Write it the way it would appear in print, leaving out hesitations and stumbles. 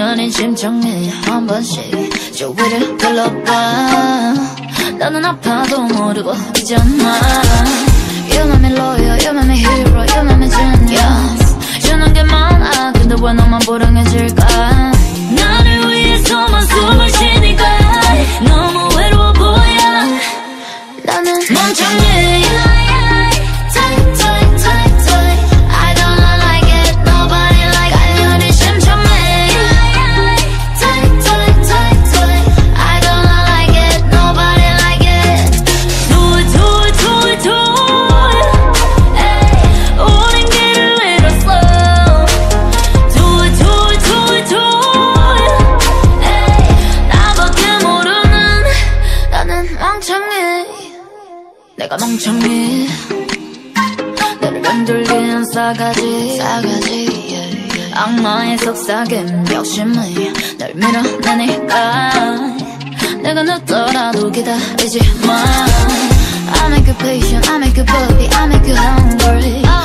아닌 심정에 한 번씩 주위를 둘러봐. 나는 아파도 모르고 있잖아. You make me loyal, you make me hero, you make me genius. 주는 게 많아 근데 왜 너만 불행해질까. 나를 위해서만 숨을 쉬니까 너무 외로워 보여. 나는 멍청해. 내가 멍청해. 너를 맴돌리는 싸가지 악마의 속삭임 욕심이 널 밀어내니까 내가 늦더라도 기다리지 마. I make you patient, I make you puppy, I make you hungry.